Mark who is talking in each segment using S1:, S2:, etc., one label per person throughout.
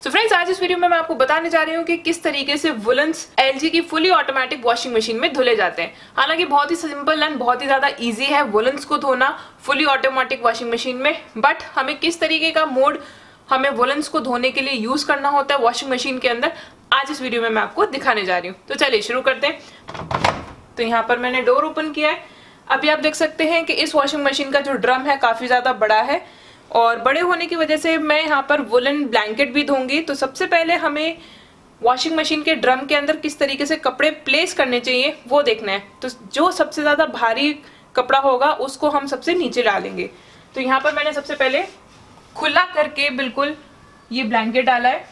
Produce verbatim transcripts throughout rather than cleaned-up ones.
S1: So friends, आज इस video में मैं आपको बताने जा रही हूँ कि किस तरीके से वुलन्स एलजी की फुली ऑटोमेटिक वॉशिंग मशीन में धुले जाते हैं। हालांकि बहुत ही सिंपल एंड बहुत ही ज्यादा इजी है वुलन्स को धोना फुली ऑटोमेटिक वॉशिंग मशीन में, बट हमें किस तरीके का मोड हमें वुलन्स को धोने के लिए यूज करना होता है वॉशिंग मशीन के अंदर, आज इस वीडियो में मैं आपको दिखाने जा रही हूँ। तो चलिए शुरू करते हैं। तो यहाँ पर मैंने डोर ओपन किया है। अभी आप देख सकते हैं कि इस वॉशिंग मशीन का जो ड्रम है काफी ज्यादा बड़ा है और बड़े होने की वजह से मैं यहाँ पर वुलन ब्लैंकेट भी धोऊंगी। तो सबसे पहले हमें वॉशिंग मशीन के ड्रम के अंदर किस तरीके से कपड़े प्लेस करने चाहिए वो देखना है। तो जो सबसे ज्यादा भारी कपड़ा होगा उसको हम सबसे नीचे डालेंगे। तो यहाँ पर मैंने सबसे पहले खुला करके बिल्कुल ये ब्लैंकेट डाला है।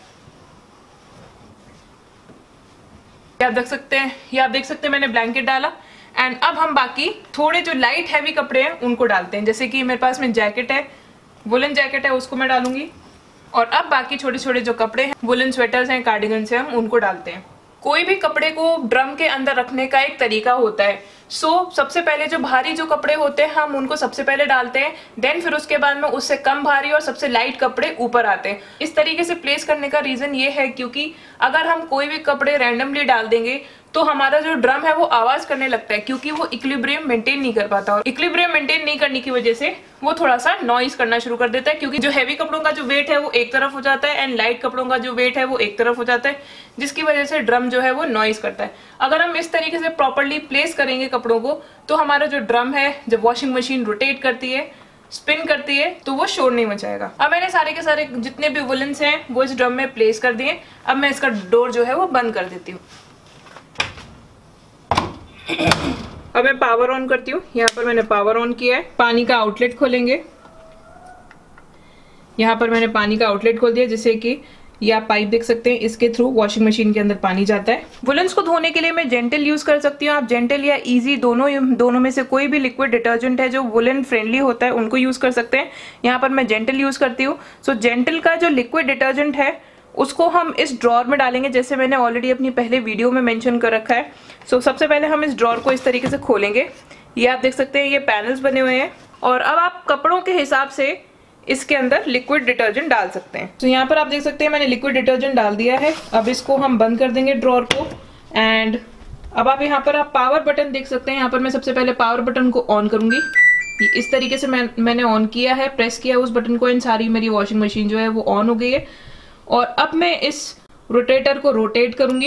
S1: ये आप देख सकते हैं ये आप देख सकते हैं मैंने ब्लैंकेट डाला। एंड अब हम बाकी थोड़े जो लाइट हैवी कपड़े हैं उनको डालते हैं। जैसे कि मेरे पास में जैकेट है, वुलन जैकेट है, उसको मैं डालूंगी। और अब बाकी छोटे छोटे जो कपड़े हैं, वुलन स्वेटर्स हैं, कार्डिगन्स हैं, हम उनको डालते हैं। कोई भी कपड़े को ड्रम के अंदर रखने का एक तरीका होता है। सो so, सबसे पहले जो भारी जो कपड़े होते हैं हम उनको सबसे पहले डालते हैं, देन फिर उसके बाद में उससे कम भारी और सबसे लाइट कपड़े ऊपर आते हैं। इस तरीके से प्लेस करने का रीजन ये है क्योंकि अगर हम कोई भी कपड़े रैंडमली डाल देंगे तो हमारा जो ड्रम है वो आवाज करने लगता है, क्योंकि वो इक्विलिब्रियम मेंटेन नहीं कर पाता। और इक्विलिब्रियम मेंटेन नहीं करने की वजह से वो थोड़ा सा नॉइज करना शुरू कर देता है, क्योंकि जो हैवी कपड़ों का जो वेट है वो एक तरफ हो जाता है एंड लाइट कपड़ों का जो वेट है वो एक तरफ हो जाता है, जिसकी वजह से ड्रम जो है वो नॉइज करता है। अगर हम इस तरीके से प्रॉपरली प्लेस करेंगे कपड़ों को तो हमारा जो ड्रम है, जब वॉशिंग मशीन रोटेट करती है, स्पिन करती है, तो वो शोर नहीं मचाएगा। अब मैंने सारे के सारे जितने भी वुलन्स हैं वो इस ड्रम में प्लेस कर दिए। अब मैं इसका डोर जो है वो बंद कर देती हूँ। अब मैं पावर ऑन करती हूँ। यहाँ पर मैंने पावर ऑन किया है। पानी का आउटलेट खोलेंगे। यहाँ पर मैंने पानी का आउटलेट खोल दिया, जिससे कि ये आप पाइप देख सकते हैं, इसके थ्रू वॉशिंग मशीन के अंदर पानी जाता है। वुलन्स को धोने के लिए मैं जेंटल यूज कर सकती हूँ। आप जेंटल या इजी दोनों दोनों में से कोई भी लिक्विड डिटर्जेंट है जो वुलन फ्रेंडली होता है उनको यूज कर सकते हैं। यहाँ पर मैं जेंटल यूज करती हूँ। सो जेंटल का जो लिक्विड डिटर्जेंट है उसको हम इस ड्रॉर में डालेंगे, जैसे मैंने ऑलरेडी अपनी पहले वीडियो में मेंशन कर रखा है। सो so, सबसे पहले हम इस ड्रॉर को इस तरीके से खोलेंगे। ये आप देख सकते हैं ये पैनल्स बने हुए हैं और अब आप कपड़ों के हिसाब से इसके अंदर लिक्विड डिटर्जेंट डाल सकते हैं। तो so, यहाँ पर आप देख सकते हैं मैंने लिक्विड डिटर्जेंट डाल दिया है। अब इसको हम बंद कर देंगे ड्रॉर को। एंड अब आप यहाँ पर आप पावर बटन देख सकते हैं। यहाँ पर मैं सबसे पहले पावर बटन को ऑन करूंगी। इस तरीके से मैं मैंने ऑन किया है, प्रेस किया उस बटन को, एंड सारी मेरी वॉशिंग मशीन जो है वो ऑन हो गई है। और अब मैं इस रोटेटर को रोटेट करूंगी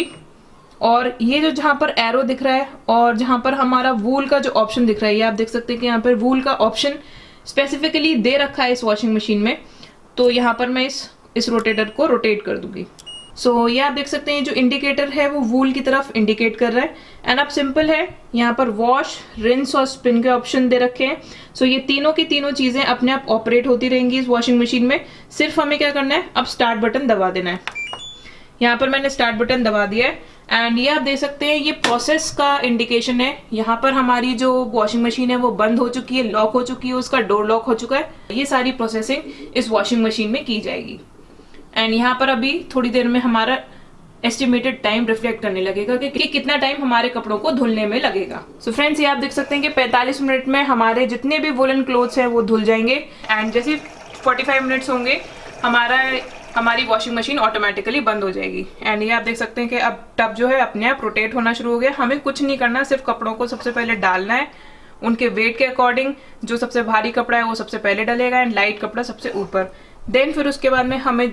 S1: और ये जो जहां पर एरो दिख रहा है और जहां पर हमारा वूल का जो ऑप्शन दिख रहा है, ये आप देख सकते हैं कि यहाँ पर वूल का ऑप्शन स्पेसिफिकली दे रखा है इस वॉशिंग मशीन में। तो यहाँ पर मैं इस इस रोटेटर को रोटेट कर दूंगी। सो so, ये आप देख सकते हैं जो इंडिकेटर है वो वूल की तरफ इंडिकेट कर रहा है। एंड अब सिंपल है, यहाँ पर वॉश, रिंस और स्पिन के ऑप्शन दे रखे हैं। सो so, ये तीनों की तीनों चीजें अपने आप ऑपरेट होती रहेंगी इस वॉशिंग मशीन में। सिर्फ हमें क्या करना है, अब स्टार्ट बटन दबा देना है। यहाँ पर मैंने स्टार्ट बटन दबा दिया है। एंड ये आप देख सकते हैं ये प्रोसेस का इंडिकेशन है। यहाँ पर हमारी जो वॉशिंग मशीन है वो बंद हो चुकी है, लॉक हो चुकी है, उसका डोर लॉक हो चुका है। ये सारी प्रोसेसिंग इस वॉशिंग मशीन में की जाएगी। एंड यहाँ पर अभी थोड़ी देर में हमारा एस्टिमेटेड टाइम रिफ्लेक्ट करने लगेगा कि, कि कितना टाइम हमारे कपड़ों को धुलने में लगेगा। सो so फ्रेंड्स, ये आप देख सकते हैं कि पैंतालीस मिनट में हमारे जितने भी वुलन क्लोथ्स हैं वो धुल जाएंगे। एंड जैसे पैंतालीस मिनट्स होंगे हमारा हमारी वॉशिंग मशीन ऑटोमेटिकली बंद हो जाएगी। एंड ये आप देख सकते हैं कि अब टब जो है अपने आप रोटेट होना शुरू हो गया। हमें कुछ नहीं करना, सिर्फ कपड़ों को सबसे पहले डालना है उनके वेट के अकॉर्डिंग। जो सबसे भारी कपड़ा है वो सबसे पहले डलेगा एंड लाइट कपड़ा सबसे ऊपर। देन फिर उसके बाद में हमें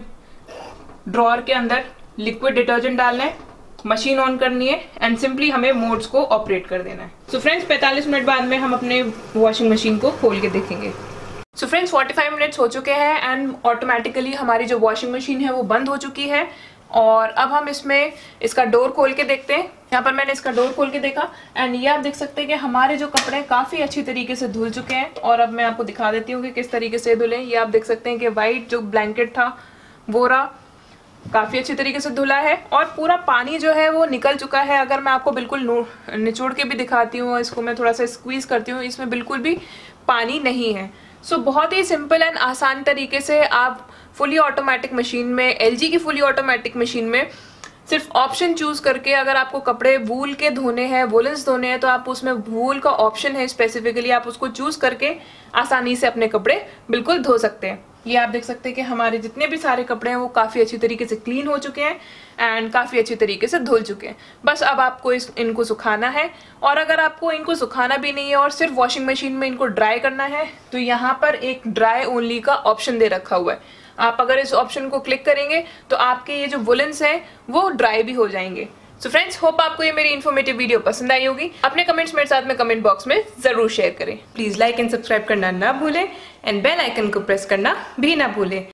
S1: ड्रॉर के अंदर लिक्विड डिटर्जेंट डालना है, मशीन ऑन करनी है एंड सिंपली हमें मोड्स को ऑपरेट कर देना है। सो फ्रेंड्स, पैंतालीस मिनट बाद में हम अपने वॉशिंग मशीन को खोल के देखेंगे। सो फ्रेंड्स, पैंतालीस मिनट्स हो चुके हैं एंड ऑटोमेटिकली हमारी जो वॉशिंग मशीन है वो बंद हो चुकी है। और अब हम इसमें इसका डोर खोल के देखते हैं। यहाँ पर मैंने इसका डोर खोल के देखा एंड ये आप देख सकते हैं कि हमारे जो कपड़े काफी अच्छी तरीके से धुल चुके हैं। और अब मैं आपको दिखा देती हूँ कि किस तरीके से धुले। ये आप देख सकते हैं कि व्हाइट जो ब्लैंकेट था वो रहा, काफी अच्छी तरीके से धुला है और पूरा पानी जो है वो निकल चुका है। अगर मैं आपको बिल्कुल निचोड़ के भी दिखाती हूँ, इसको मैं थोड़ा सा स्क्वीज करती हूँ, इसमें बिल्कुल भी पानी नहीं है। सो so, बहुत ही सिंपल एंड आसान तरीके से आप फुली ऑटोमेटिक मशीन में, एलजी की फुली ऑटोमेटिक मशीन में सिर्फ ऑप्शन चूज करके अगर आपको कपड़े वूल के धोने हैं, वुलन्स धोने हैं, तो आप उसमें वूल का ऑप्शन है स्पेसिफिकली, आप उसको चूज करके आसानी से अपने कपड़े बिल्कुल धो सकते हैं। ये आप देख सकते हैं कि हमारे जितने भी सारे कपड़े हैं वो काफ़ी अच्छी तरीके से क्लीन हो चुके हैं एंड काफ़ी अच्छी तरीके से धुल चुके हैं। बस अब आपको इस इनको सुखाना है, और अगर आपको इनको सुखाना भी नहीं है और सिर्फ वॉशिंग मशीन में इनको ड्राई करना है तो यहाँ पर एक ड्राई ओनली का ऑप्शन दे रखा हुआ है। आप अगर इस ऑप्शन को क्लिक करेंगे तो आपके ये जो वुलन्स हैं वो ड्राई भी हो जाएंगे। सो फ्रेंड्स, होप आपको ये मेरी इन्फॉर्मेटिव वीडियो पसंद आई होगी। अपने कमेंट्स मेरे साथ में कमेंट बॉक्स में जरूर शेयर करें। प्लीज लाइक एंड सब्सक्राइब करना ना भूलें एंड बेल आइकन को प्रेस करना भी ना भूलें।